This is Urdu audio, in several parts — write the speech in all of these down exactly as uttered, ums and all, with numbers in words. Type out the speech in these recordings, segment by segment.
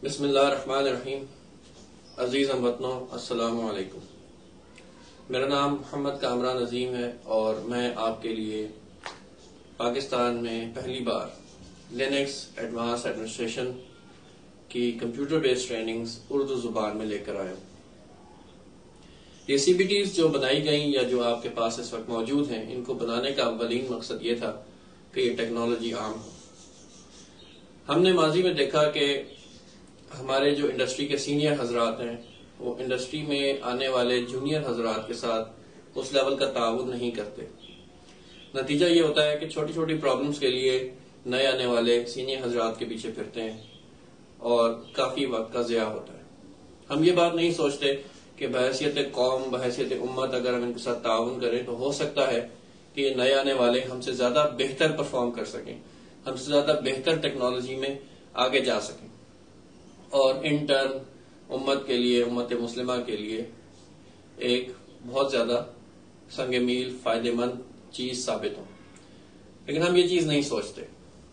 بسم اللہ الرحمن الرحیم. عزیز ہم وطنوں، السلام علیکم. میرا نام محمد کامران عظیم ہے اور میں آپ کے لیے پاکستان میں پہلی بار لینکس ایڈوانس ایڈمنسٹریشن کی کمپیوٹر بیس ٹریننگز اردو زبان میں لے کر آیا ہوں. یہ سی بی ٹیز جو بنائی گئیں یا جو آپ کے پاس اس وقت موجود ہیں، ان کو بنانے کا اولین مقصد یہ تھا کہ یہ ٹیکنالوجی عام ہو. ہم نے ماضی میں دیکھا کہ ہمارے جو انڈسٹری کے سینئر حضرات ہیں وہ انڈسٹری میں آنے والے جونیئر حضرات کے ساتھ اس لیول کا تعاون نہیں کرتے. نتیجہ یہ ہوتا ہے کہ چھوٹی چھوٹی پرابلمز کے لیے نئے آنے والے سینئر حضرات کے پیچھے پھرتے ہیں اور کافی وقت کا ضیاع ہوتا ہے. ہم یہ بات نہیں سوچتے کہ بحیثیت قوم، بحیثیت امت اگر ہم ان کے ساتھ تعاون کریں تو ہو سکتا ہے کہ یہ نئے آنے والے ہم سے زیادہ بہتر پرفارم کر سکیں، ہم سے زیادہ بہتر ٹیکنالوجی میں آگے جا سکیں اور ان ٹرن امت کے لیے، امت مسلمہ کے لیے ایک بہت زیادہ سنگ میل فائدہ مند چیز ثابت ہو. لیکن ہم یہ چیز نہیں سوچتے.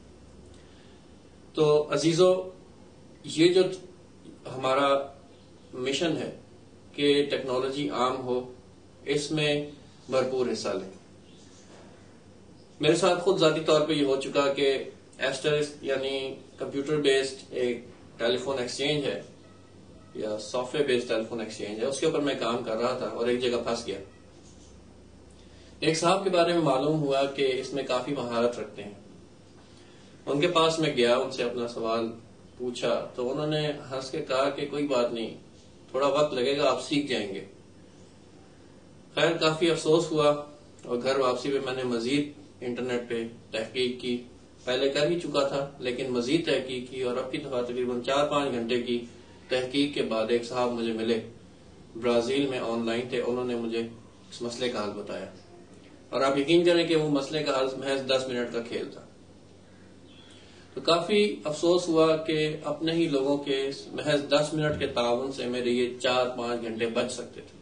تو عزیزو، یہ جو ہمارا مشن ہے کہ ٹیکنالوجی عام ہو، اس میں بھرپور حصہ لیں. میرے ساتھ خود ذاتی طور پہ یہ ہو چکا کہ ایسٹر یعنی کمپیوٹر بیسڈ ایک ٹیلی فون ایکسچینج ہے یا software based telephone exchange ہے، اس کے اوپر میں کام کر رہا تھا اور ایک جگہ پھنس گیا. ایک صاحب کے بارے میں معلوم ہوا کہ اس میں کافی مہارت رکھتے ہیں. ان کے پاس میں گیا، ان سے اپنا سوال پوچھا تو انہوں نے ہنس کے کہا کہ کوئی بات نہیں، تھوڑا وقت لگے گا، آپ سیکھ جائیں گے. خیر کافی افسوس ہوا اور گھر واپسی پہ میں نے مزید انٹرنیٹ پہ تحقیق کی. پہلے کر ہی چکا تھا لیکن مزید تحقیق کی اور اب کی دفعہ تقریباً چار پانچ گھنٹے کی تحقیق کے بعد ایک صاحب مجھے ملے، برازیل میں آن لائن تھے. انہوں نے مجھے اس مسئلے کا حل بتایا اور آپ یقین کریں کہ وہ مسئلے کا حل محض دس منٹ کا کھیل تھا. تو کافی افسوس ہوا کہ اپنے ہی لوگوں کے محض دس منٹ کے تعاون سے میرے یہ چار پانچ گھنٹے بچ سکتے تھے.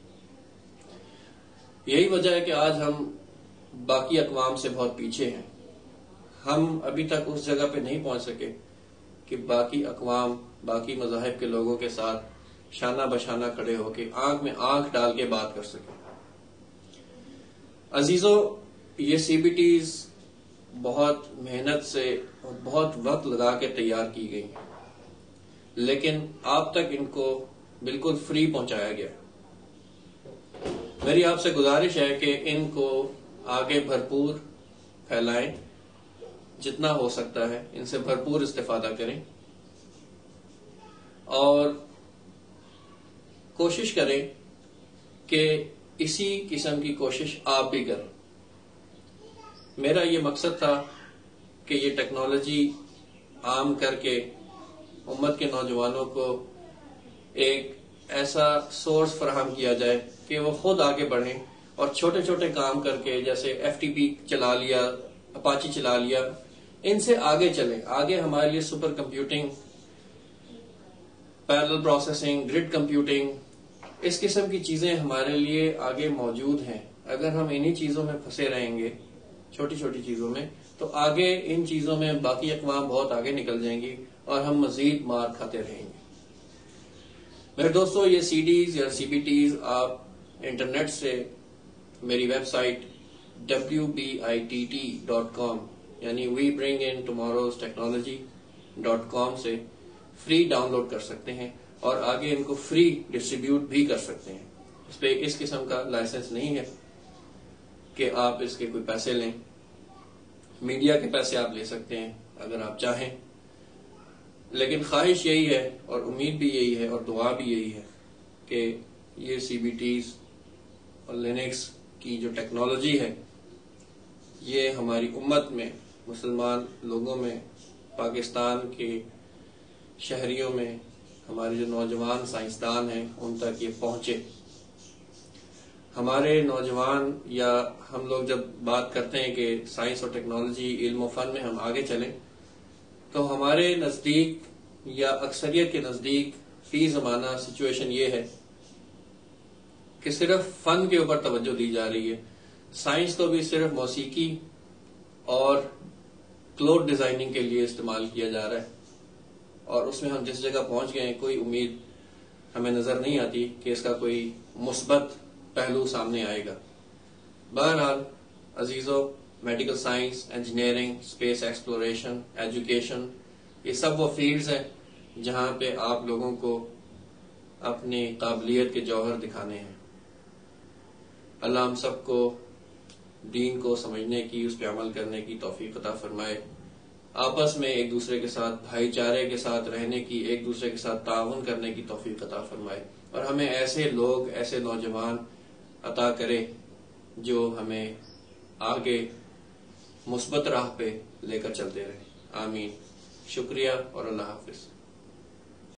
یہی وجہ ہے کہ آج ہم باقی اقوام سے بہت پیچھے ہیں. ہم ابھی تک اس جگہ پہ نہیں پہنچ سکے کہ باقی اقوام، باقی مذاہب کے لوگوں کے ساتھ شانہ بشانہ کھڑے ہو کے آنکھ میں آنکھ ڈال کے بات کر سکیں. عزیزو، یہ سی بی ٹیز بہت محنت سے اور بہت وقت لگا کے تیار کی گئی لیکن آپ تک ان کو بالکل فری پہنچایا گیا. میری آپ سے گزارش ہے کہ ان کو آگے بھرپور پھیلائیں، جتنا ہو سکتا ہے ان سے بھرپور استفادہ کریں اور کوشش کریں کہ اسی قسم کی کوشش آپ بھی کریں. میرا یہ مقصد تھا کہ یہ ٹیکنالوجی عام کر کے امت کے نوجوانوں کو ایک ایسا سورس فراہم کیا جائے کہ وہ خود آگے بڑھیں اور چھوٹے چھوٹے کام کر کے، جیسے ایف ٹی پی چلا لیا، اپاچی چلا لیا، ان سے آگے چلیں. آگے ہمارے لیے super computing, parallel processing, grid computing, اس قسم کی چیزیں ہمارے لیے آگے موجود ہیں. اگر ہم انہی چیزوں میں پھنسے رہیں گے، چھوٹی چھوٹی چیزوں میں، تو آگے ان چیزوں میں باقی اقوام بہت آگے نکل جائیں گی اور ہم مزید مار کھاتے رہیں گے. میرے دوستو، یہ سی ڈیز یا سی بی ٹیز آپ انٹرنیٹ سے میری website W B I T T dot com یعنی we bring in ٹماروز technology dot com سے فری ڈاؤن لوڈ کر سکتے ہیں اور آگے ان کو فری ڈسٹریبیوٹ بھی کر سکتے ہیں. اس پہ اس قسم کا لائسنس نہیں ہے کہ آپ اس کے کوئی پیسے لیں. میڈیا کے پیسے آپ لے سکتے ہیں اگر آپ چاہیں، لیکن خواہش یہی ہے اور امید بھی یہی ہے اور دعا بھی یہی ہے کہ یہ سی بی ٹیز اور لینکس کی جو ٹیکنالوجی ہے یہ ہماری امت میں، مسلمان لوگوں میں، پاکستان کے شہریوں میں، ہمارے جو نوجوان سائنسدان ہیں ان تک یہ پہنچے. ہمارے نوجوان یا ہم لوگ جب بات کرتے ہیں کہ سائنس اور ٹیکنالوجی، علم و فن میں ہم آگے چلیں، تو ہمارے نزدیک یا اکثریت کے نزدیک فی زمانہ سچویشن یہ ہے کہ صرف فن کے اوپر توجہ دی جا رہی ہے. سائنس کو بھی صرف موسیقی اور کلوتھ ڈیزائننگ کے لیے استعمال کیا جا رہا ہے. اور اس میں ہم جس جگہ پہنچ گئے ہیں کوئی امید ہمیں نظر نہیں آتی کہ اس کا کوئی مثبت پہلو سامنے آئے گا۔ بہرحال عزیزو، medical science, engineering, space exploration, education, یہ سب وہ فیلڈز ہیں جہاں پہ آپ لوگوں کو اپنی قابلیت کے جوہر دکھانے ہیں۔ اللہ ہم سب کو دین کو سمجھنے کی، اس پہ عمل کرنے کی توفیق عطا فرمائے، آپس میں ایک دوسرے کے ساتھ بھائی چارے کے ساتھ رہنے کی، ایک دوسرے کے ساتھ تعاون کرنے کی توفیق عطا فرمائے، اور ہمیں ایسے لوگ، ایسے نوجوان عطا کرے جو ہمیں آگے مثبت راہ پہ لے کر چلتے رہے۔ آمین۔ شکریہ اور اللہ حافظ۔